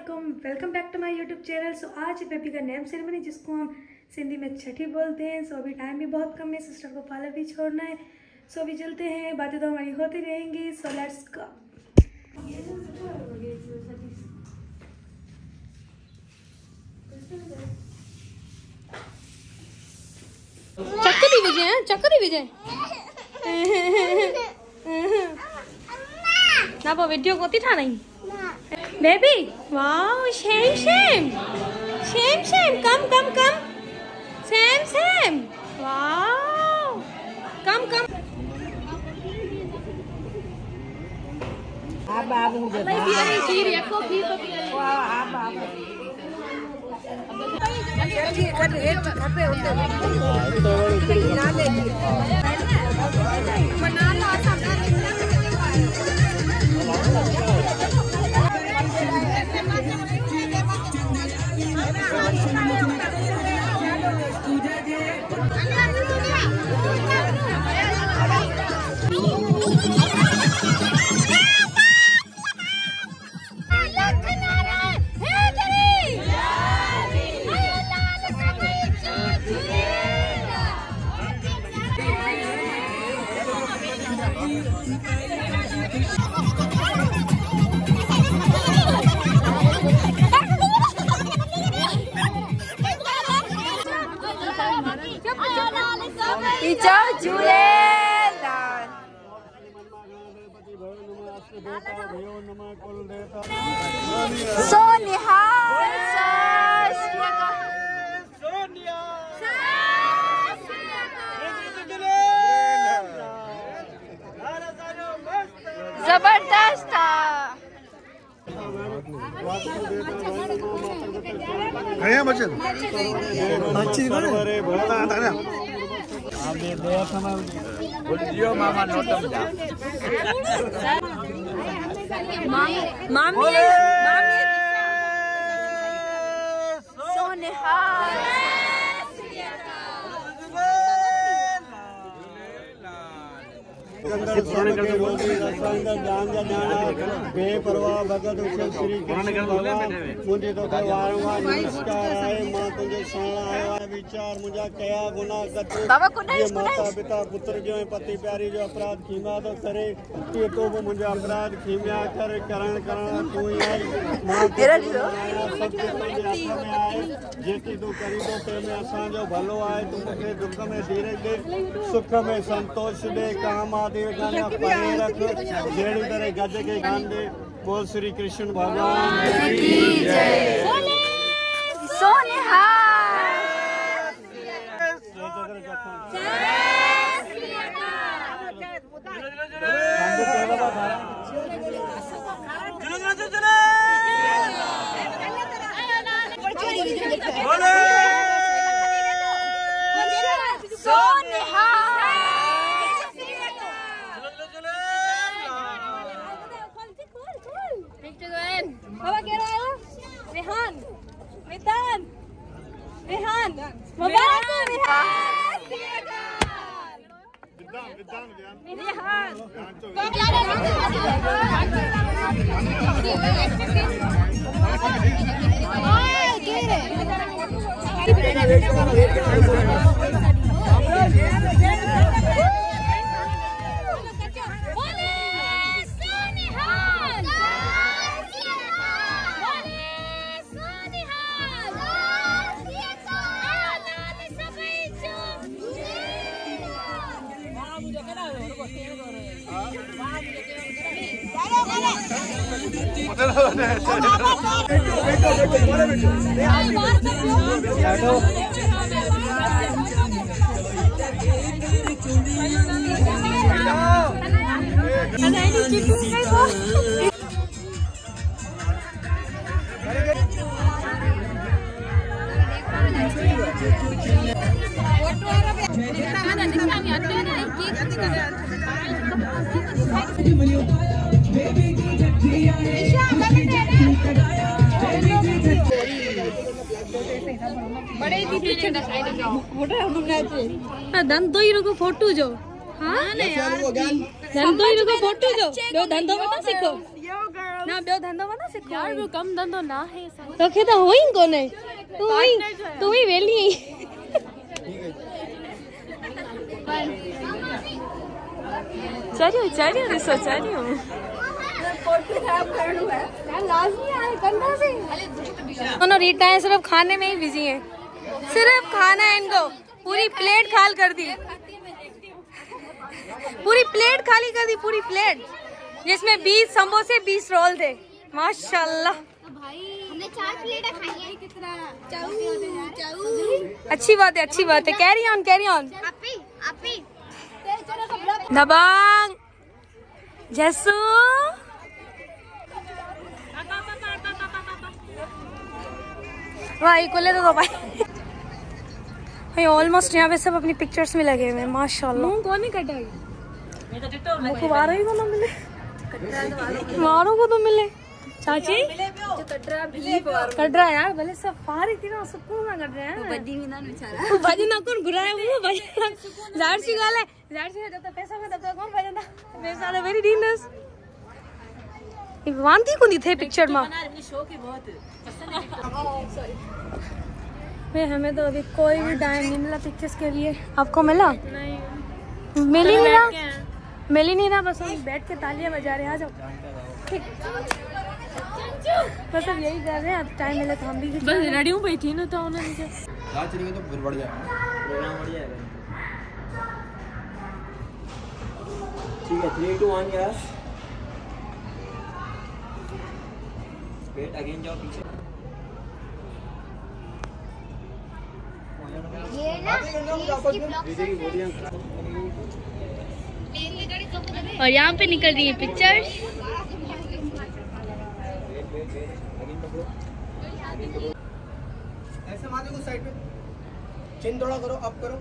अस्सलामुअलैकुम, welcome back to my YouTube channel. So आज baby का नेम सेरेमनी जिसको हम सिंधी में छठी बोलते हैं। सो अभी टाइम भी बहुत कम है, सिस्टर को पार्लर भी छोड़ना है। सो अभी चलते हैं, बातें तो हमारी होती रहेंगी। So let's go. चक्कर विजय ना वो वीडियो को ती ठाणी baby. Wow shame shame shame shame come come come same same. Wow come come आप आप मुझे खीर या कॉफी आप कर एक खपे होते ना ले बना लो जबरदस्त मामा नोटम मामी सोनेहा बेपरवाह भगत श्री मुझे तो वारंवार नमस्कार आए मां तुझे शरण आयो है विचार मुझा कया गुनाह करते ये माता पिता पुत्र जो पति प्यारी जो अपराध खीमा तो करे ये तो वो मुझे अपराध खीमिया कर करण करण तू ही आई मां तेरा सब में आए जेती तू करी तो ते में असा जो भलो आए तू मुझे दुख में धीरज दे सुख में संतोष दे काम आदि गाना परे रख जेड़ी तरह गज के गान दे। बोल श्री कृष्ण भगवान की जय। सोनेहा धंधो ही रुको फोटो जो हाँ धंधो ही रुको फोटो जो धंधो मत सीखो ना ॿियो धंधो वना सिखो यार वो कम धंधो ना है तोखे त हुई कोने तू ही वेली चलियो ॾिसो चलियो दोनों रीटा है सिर्फ खाने में ही बिजी है सिर्फ खाना है इनको पूरी प्लेट खाली कर दी पूरी प्लेट खाली कर दी पूरी प्लेट जिसमें 20 समोसे 20 रोल थे माशाल्लाह हमने 4 प्लेटें खाई हैं कितना अच्छी बात है कैरी ऑन आपी दबंग जैसू भाई को ले तो भाई ऑलमोस्ट यहाँ पे सब अपनी पिक्चर्स में लगे हुए हैं माशाल्लाह मुंह कौन नहीं कटाई मारो को तो मिले मारो को तो मिले चाची कट रहा है यार भले सब फारी थी ना सुकून ना कट रहे हैं भजी ना कौन घुराए वो भजी जाहिर सी गाल है जब तक पैसा में तब तक कौन भजंदा पैसा तो वेरी डीनस वांती को नहीं थे पिक्चर में भाई हमें तो अभी कोई भी टाइम नहीं मिला पिक्चर्स के लिए आपको मिला मिल ही नहीं ना बस हम बैठ के तालियां बजा रहे हैं आ जाओ ठीक बस अब यही कर रहे हैं अब टाइम मिले तो हम भी बस रेडी हूँ बैठी ना तो उन्होंने तो फिर बढ़ जाएगा ठीक है 3 2 1 यस वेट अगेन जाओ पीछे ये ना और यहाँ पे निकल रही है पिक्चर्स ऐसे माथे को साइड में चिन थोड़ा करो अप करो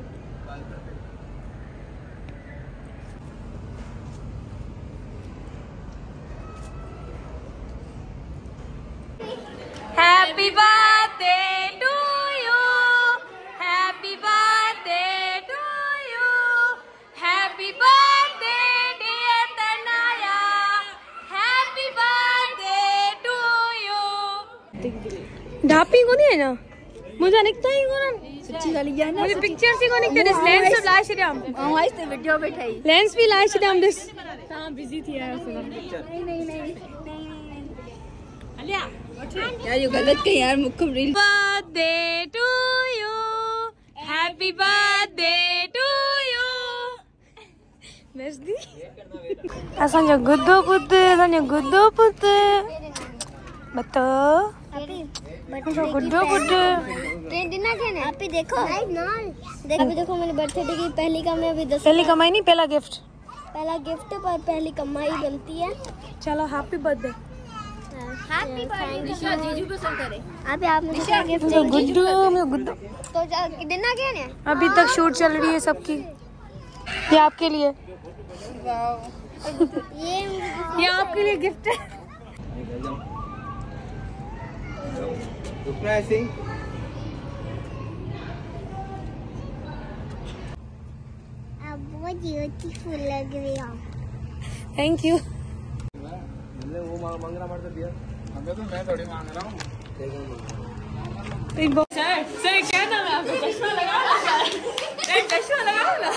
happy birthday to you happy birthday to you happy birthday dear Tanaya happy birthday to you ढापी को नहीं है ना मुझे निकता ही कोना सच्ची गाली है ना मुझे पिक्चर्स ही को निकते दिस लेंस सब लाश श्याम आज तो वीडियो बैठाई लेंस भी लाश श्याम दिस हां बिजी थी यार नहीं यार ये गलत कहीं यार मुक्कम रील birthday to you happy birthday to you bestie असांजो गुड्डो पुत बतो गुड्डो दिना कहने आप ही देखो अभी देखो मैंने बर्थडे की पहली कमाई अभी 10 पहली कमाई नहीं पहला गिफ्ट पर पहली कमाई बनती है चलो हैप्पी बर्थडे हैप्पी बर्थडे जीजू पसंद करे आप मुझे क्या गिफ्ट गुड्डू तो दिना कहने अभी तक शूट चल रही है सबकी ये आपके लिए ये आपके लिए गिफ्ट है रुकना ऐसे ही अब वो ब्यूटीफुल लग रही है थैंक यू वो मांग रहा मर तो दिया हमें तो मैं थोड़ी मांग रहा हूँ सर क्या नाम है आपका चश्मा लगाओ ना एक चश्मा लगाओ ना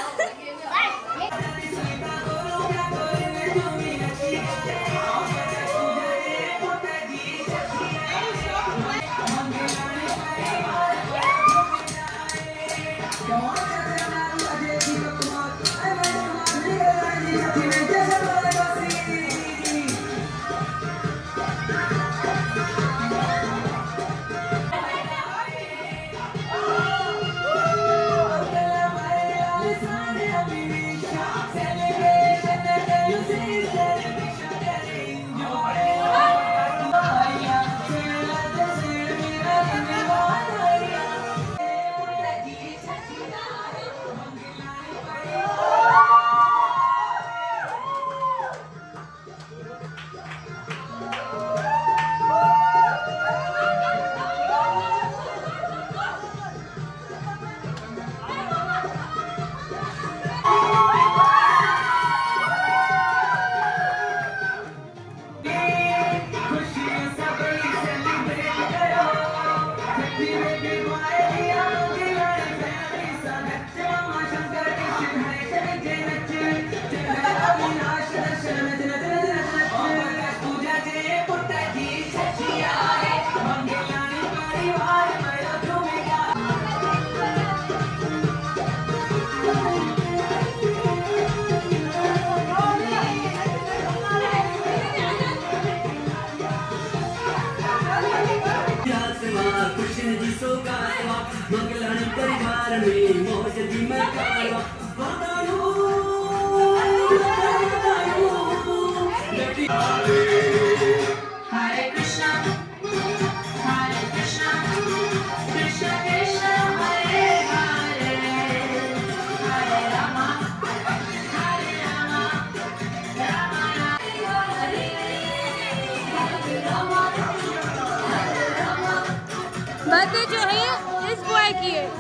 नहीं इस बॉय की है।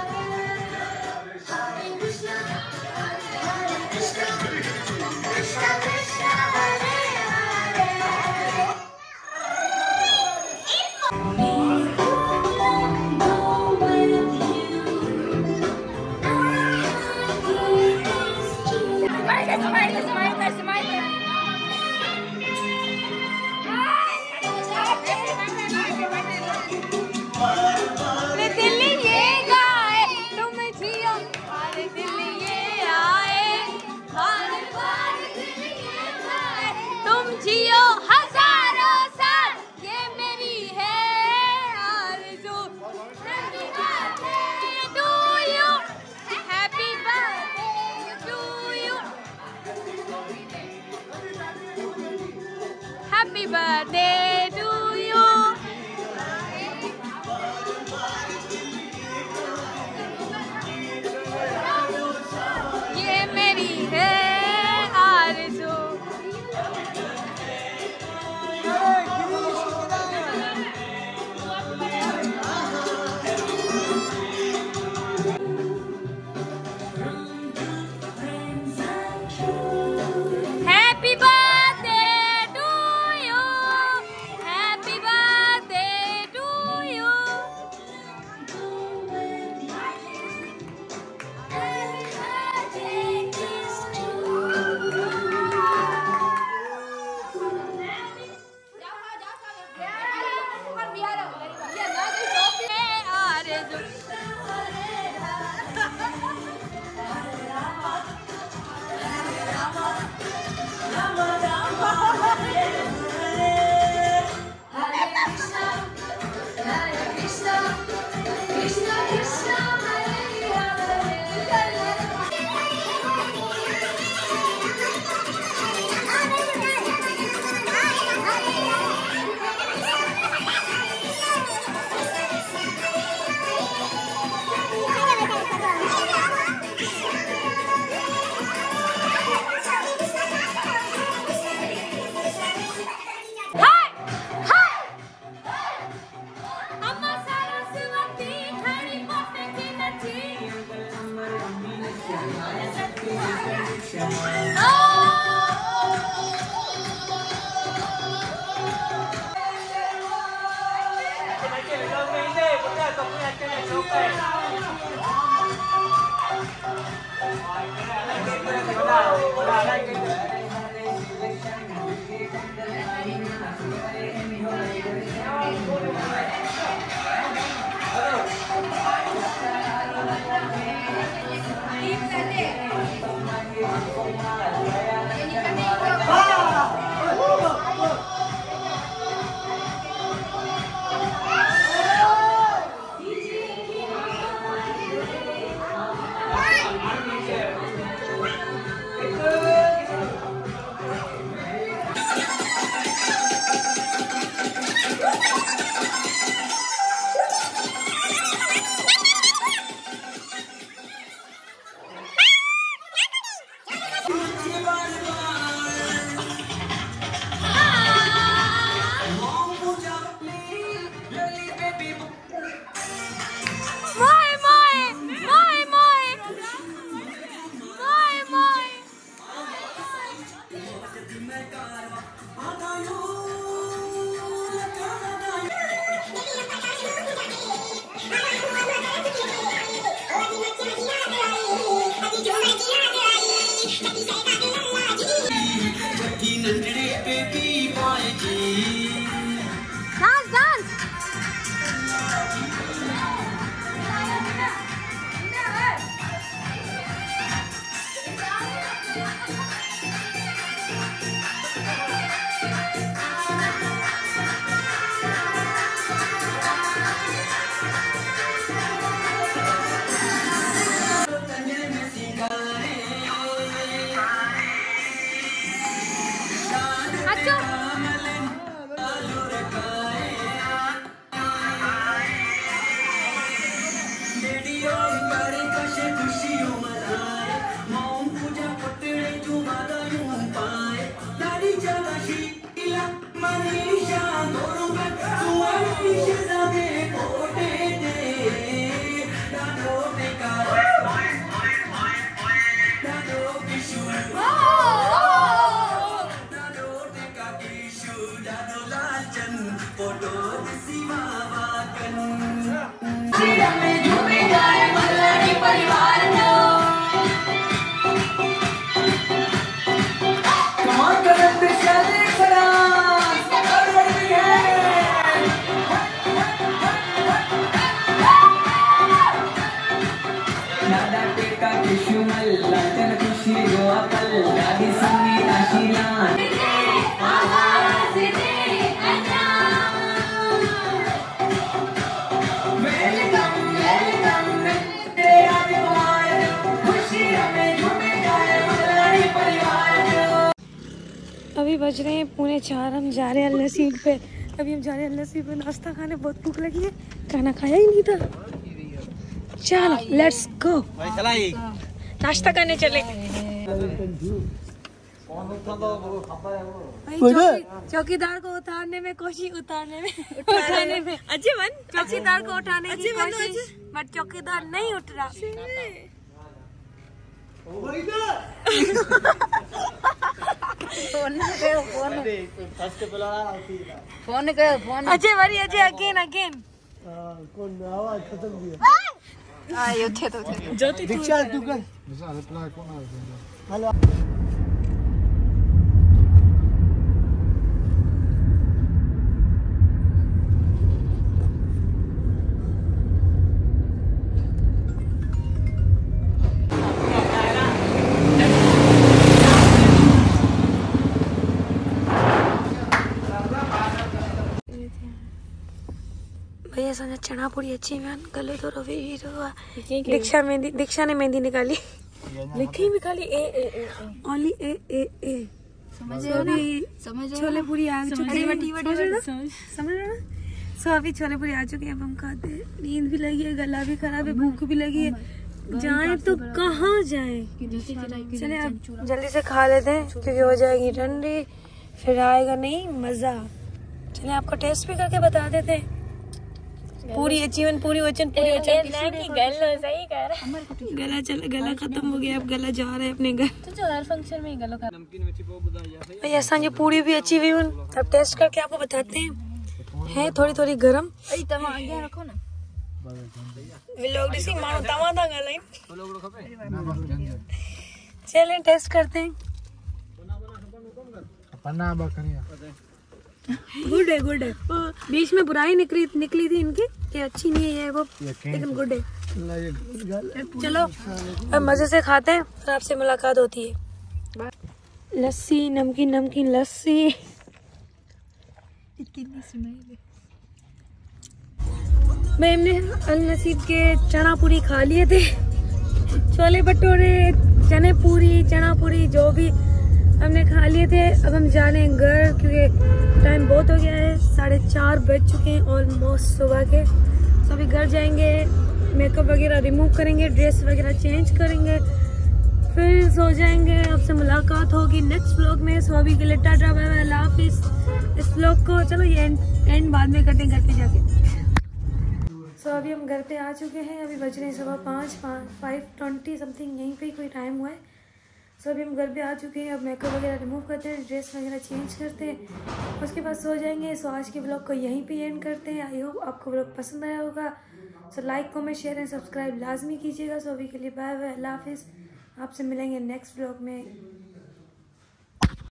Happy birthday to you. ये मेरी है आरज़ू। Happy birthday to you. Happy birthday to you. अभी बज रहे हैं 3:45, हम जा रहे हैं अल नसीब पे। अभी हम जा रहे हैं अल नसीब पे नाश्ता खाने, बहुत भूख लगी है, खाना खाया ही नहीं था। चलो लेट्स गो, नाश्ता करने चले। चौकीदार को उतारने में कोशिश, उठाने में अजीवन चौकीदार को उठाने की कोशिश, बट चौकीदार नहीं उठ रहा। फोन अजय वरी अजय अगेन कौन आवाज खत्म दिया आयो थे तो ज्योति दीक्षा तू कर हेलो भैया संजय चना पूरी अच्छी मैन गले तो रवि दीक्षा ने मेहंदी निकाली, लिखी भी खाली ए ओनली ए समझ छोले पूरी आ चुकी है, समझ रहे ना। सो अभी छोले पूरी आ चुके हैं, अब हम खाते हैं। नींद भी लगी है, गला भी खराब है, भूख भी लगी है, जाएं तो कहाँ जाएं। चले अब जल्दी से खा लेते हैं क्योंकि हो जाएगी ठंडी, फिर आएगा नहीं मजा। चले आपको टेस्ट भी करके बता देते हैं। पूरी अचीवन पूरी वचन पूरी वचन गला खत्म हो गया, अब गला जा रहा है अपने घर। तो हर फंक्शन में गला खत्म। ऐसा जो पूरी भी अच्छी हुई, अब टेस्ट करके आपको बताते हैं। है थोड़ी थोड़ी गरम, रखो ना चलें टेस्ट करते हैं। गुड है बीच में बुराई निकली थी इनकी कि अच्छी नहीं है वो, लेकिन गुड है। चलो अब मजे से खाते हैं, फिर आपसे मुलाकात होती है। लस्सी, नमकीन लस्सी। मैं हमने अल नसीब के चना पूरी खा लिए थे, छोले भटूरे, चने पूरी, चना पूरी जो भी हमने खा लिए थे। अब हम जा रहे हैं घर क्योंकि टाइम बहुत हो गया है, 4:30 बज चुके हैं ऑलमोस्ट सुबह के। तो अभी घर जाएंगे, मेकअप वगैरह रिमूव करेंगे, ड्रेस वगैरह चेंज करेंगे, फिर सो जाएंगे। आपसे मुलाकात होगी नेक्स्ट व्लॉग में। सो अभी के लिए टाटा बाय बाय, अल्लाह हाफिज़। इस व्लॉग को चलो ये एंड बाद में करते हैं घर पे जाके। सो अभी हम घर पे आ चुके हैं, अभी बज रहे हैं सुबह 5:20 समथिंग, यहीं पे कोई टाइम हुआ है। सो अभी हम घर पे आ चुके हैं, अब मेकअप वगैरह रिमूव करते हैं, ड्रेस वगैरह चेंज करते हैं, उसके बाद सो जाएंगे। सो आज के ब्लॉग को यहीं पे एंड करते हैं। आई होप आपको ब्लॉग पसंद आया होगा। So like comment share and subscribe लाजमी कीजिएगा। सो अभी के लिए बाय बाय, अल्लाह हाफिज़। आपसे मिलेंगे नेक्स्ट ब्लॉग में।